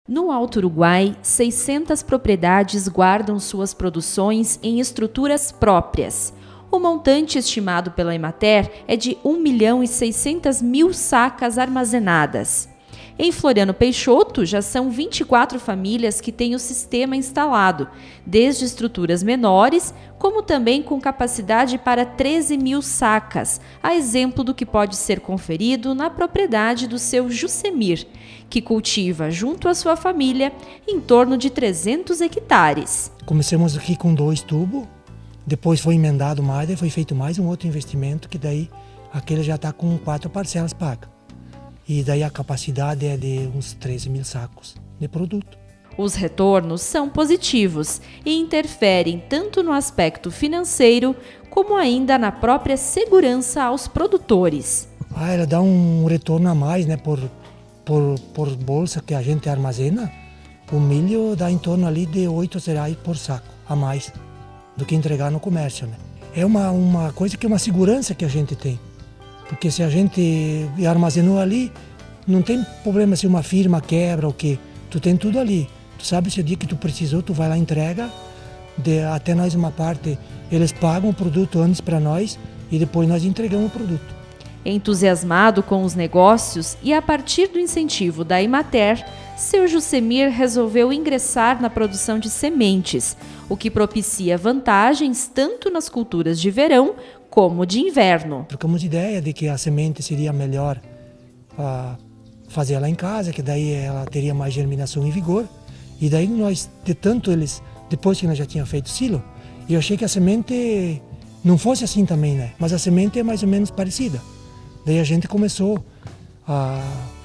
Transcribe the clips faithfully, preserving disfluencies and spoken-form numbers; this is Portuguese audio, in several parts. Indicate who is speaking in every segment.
Speaker 1: No Alto Uruguai, seiscentas propriedades guardam suas produções em estruturas próprias. O montante estimado pela Emater é de um milhão e seiscentas mil sacas armazenadas. Em Floriano Peixoto, já são vinte e quatro famílias que têm o sistema instalado, desde estruturas menores, como também com capacidade para treze mil sacas, a exemplo do que pode ser conferido na propriedade do seu Jusemir, que cultiva, junto à sua família, em torno de trezentos hectares.
Speaker 2: Começamos aqui com dois tubos, depois foi emendado mais, e foi feito mais um outro investimento, que daí aquele já está com quatro parcelas pagas. E daí a capacidade é de uns treze mil sacos de produto.
Speaker 1: Os retornos são positivos e interferem tanto no aspecto financeiro como ainda na própria segurança aos produtores.
Speaker 2: Ah, ela dá um retorno a mais, né, por, por, por bolsa que a gente armazena. O milho dá em torno ali de oito reais por saco a mais do que entregar no comércio, né? É uma, uma coisa que é uma segurança que a gente tem. Porque se a gente armazenou ali, não tem problema se uma firma quebra ou o quê. Tu tem tudo ali. Tu sabe se o dia que tu precisou, tu vai lá e entrega. De, até nós uma parte, eles pagam o produto antes para nós e depois nós entregamos o produto.
Speaker 1: Entusiasmado com os negócios e a partir do incentivo da Emater, seu Jusemir resolveu ingressar na produção de sementes, o que propicia vantagens tanto nas culturas de verão como de inverno.
Speaker 2: Trocamos ideia de que a semente seria melhor uh, fazer ela em casa, que daí ela teria mais germinação e vigor. E daí nós, de tanto eles, depois que nós já tínhamos feito silo, eu achei que a semente não fosse assim também, né? Mas a semente é mais ou menos parecida. Daí a gente começou a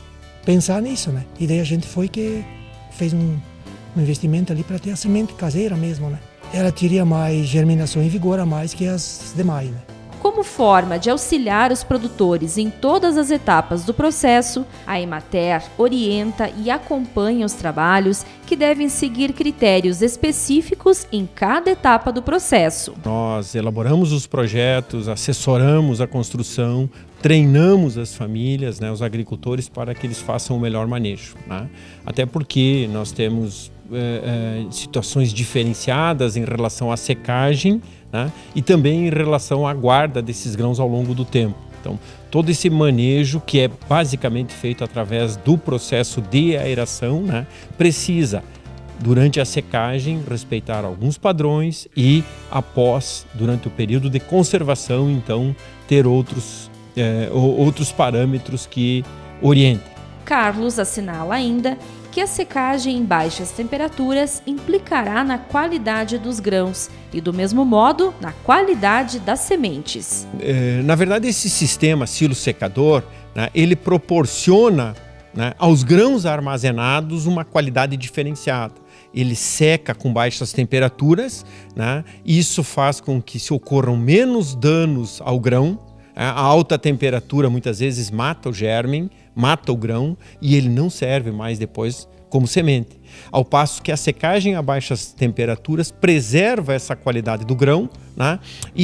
Speaker 2: pensar nisso, né? E daí a gente foi que fez um, um investimento ali para ter a semente caseira mesmo, né? Ela teria mais germinação e vigor a mais que as demais, né?
Speaker 1: Como forma de auxiliar os produtores em todas as etapas do processo, a Emater orienta e acompanha os trabalhos que devem seguir critérios específicos em cada etapa do processo.
Speaker 3: Nós elaboramos os projetos, assessoramos a construção, treinamos as famílias, né, os agricultores, para que eles façam o melhor manejo, né? Até porque nós temos é, é, situações diferenciadas em relação à secagem, né, e também em relação à guarda desses grãos ao longo do tempo. Então, todo esse manejo, que é basicamente feito através do processo de aeração, né, precisa, durante a secagem, respeitar alguns padrões e, após, durante o período de conservação, então, ter outros É, outros parâmetros que orientem.
Speaker 1: Carlos assinala ainda que a secagem em baixas temperaturas implicará na qualidade dos grãos e, do mesmo modo, na qualidade das sementes.
Speaker 3: É, na verdade, esse sistema silo-secador, né, ele proporciona, né, aos grãos armazenados uma qualidade diferenciada. Ele seca com baixas temperaturas, né, e isso faz com que se ocorram menos danos ao grão. A alta temperatura muitas vezes mata o germe, mata o grão e ele não serve mais depois como semente. Ao passo que a secagem a baixas temperaturas preserva essa qualidade do grão, né?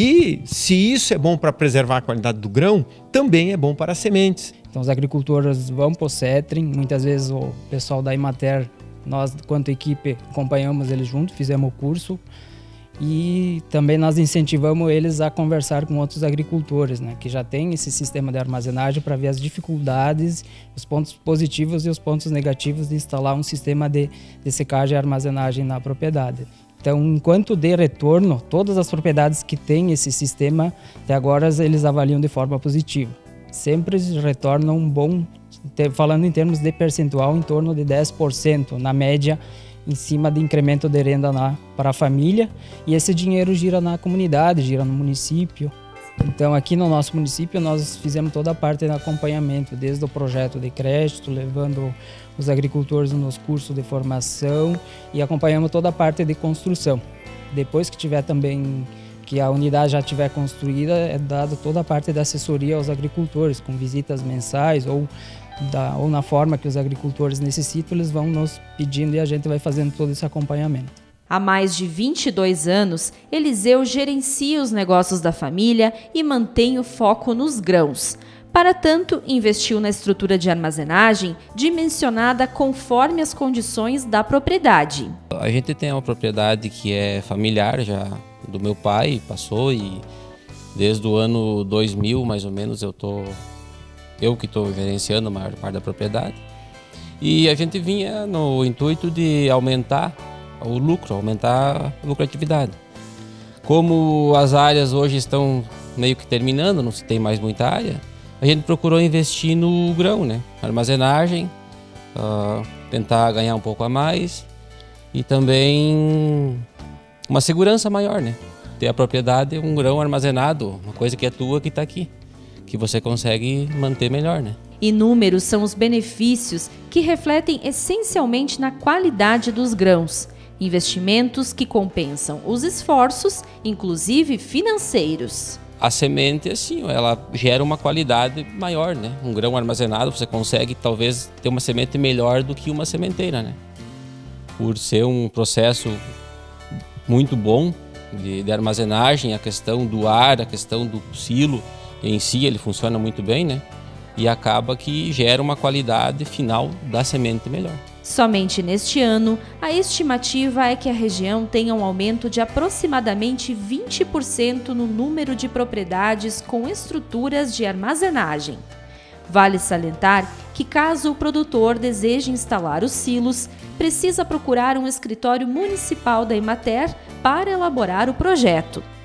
Speaker 3: E se isso é bom para preservar a qualidade do grão, também é bom para as sementes.
Speaker 4: Então os agricultores vão para o Cetrim, muitas vezes o pessoal da Emater, nós quanto equipe acompanhamos eles juntos, fizemos o curso. E também nós incentivamos eles a conversar com outros agricultores, né, que já têm esse sistema de armazenagem, para ver as dificuldades, os pontos positivos e os pontos negativos de instalar um sistema de, de secagem e armazenagem na propriedade. Então, enquanto de retorno, todas as propriedades que têm esse sistema, até agora eles avaliam de forma positiva. Sempre retornam um bom, falando em termos de percentual, em torno de dez por cento na média, em cima de incremento de renda na, para a família, e esse dinheiro gira na comunidade, gira no município. Então aqui no nosso município nós fizemos toda a parte de acompanhamento, desde o projeto de crédito, levando os agricultores nos cursos de formação e acompanhamos toda a parte de construção. Depois que tiver também, que a unidade já estiver construída, é dada toda a parte da assessoria aos agricultores, com visitas mensais ou Da, ou na forma que os agricultores necessitam, eles vão nos pedindo e a gente vai fazendo todo esse acompanhamento.
Speaker 1: Há mais de vinte e dois anos, Eliseu gerencia os negócios da família e mantém o foco nos grãos. Para tanto, investiu na estrutura de armazenagem dimensionada conforme as condições da propriedade.
Speaker 5: A gente tem uma propriedade que é familiar, já do meu pai, passou, e desde o ano dois mil, mais ou menos, eu tô, eu que estou gerenciando a maior parte da propriedade. E a gente vinha no intuito de aumentar o lucro, aumentar a lucratividade. Como as áreas hoje estão meio que terminando, não se tem mais muita área, a gente procurou investir no grão, né? Armazenagem, uh, tentar ganhar um pouco a mais e também uma segurança maior, né? Ter a propriedade, um grão armazenado, uma coisa que é tua que está aqui, que você consegue manter melhor, né?
Speaker 1: Inúmeros são os benefícios que refletem essencialmente na qualidade dos grãos. Investimentos que compensam os esforços, inclusive financeiros.
Speaker 5: A semente, assim, ela gera uma qualidade maior, né? Um grão armazenado, você consegue talvez ter uma semente melhor do que uma sementeira, né? Por ser um processo muito bom de, de armazenagem, a questão do ar, a questão do silo em si, ele funciona muito bem, né? E acaba que gera uma qualidade final da semente melhor.
Speaker 1: Somente neste ano, a estimativa é que a região tenha um aumento de aproximadamente vinte por cento no número de propriedades com estruturas de armazenagem. Vale salientar que, caso o produtor deseje instalar os silos, precisa procurar um escritório municipal da Emater para elaborar o projeto.